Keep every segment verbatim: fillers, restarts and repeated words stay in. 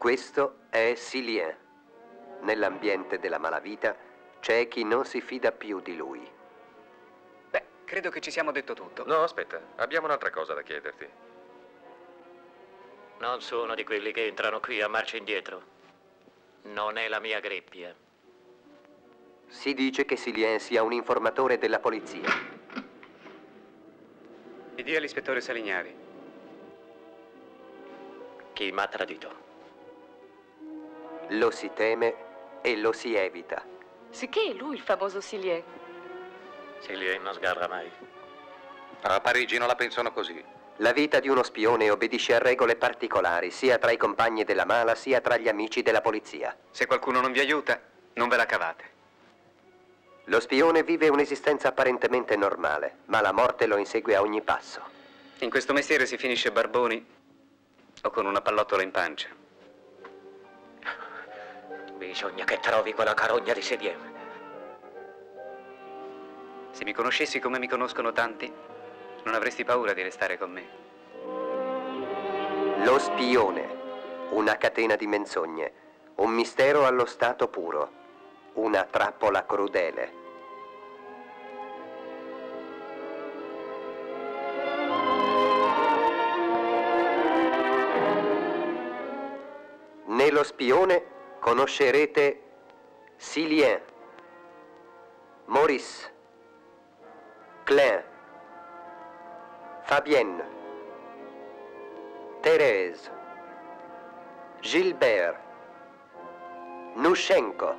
Questo è Silien. Nell'ambiente della malavita c'è chi non si fida più di lui. Beh, credo che ci siamo detto tutto. No, aspetta, abbiamo un'altra cosa da chiederti. Non sono di quelli che entrano qui a marcia indietro. Non è la mia greppia. Si dice che Silien sia un informatore della polizia. Mi dia l'ispettore Salignari. Chi m'ha tradito? Lo si teme e lo si evita. Sicché è lui il famoso Silien. Silien non sgarra mai. A Parigi non la pensano così. La vita di uno spione obbedisce a regole particolari, sia tra i compagni della mala, sia tra gli amici della polizia. Se qualcuno non vi aiuta, non ve la cavate. Lo spione vive un'esistenza apparentemente normale, ma la morte lo insegue a ogni passo. In questo mestiere si finisce barboni o con una pallottola in pancia. Bisogna che trovi quella carogna di Silien. Se mi conoscessi come mi conoscono tanti, non avresti paura di restare con me. Lo spione, una catena di menzogne, un mistero allo stato puro, una trappola crudele. Nello spione conoscerete Silien, Maurice, Klein, Fabienne, Thérèse, Gilbert, Nuschenko.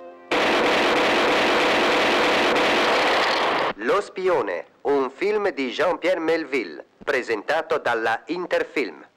Lo spione, un film di Jean-Pierre Melville, presentato dalla Interfilm.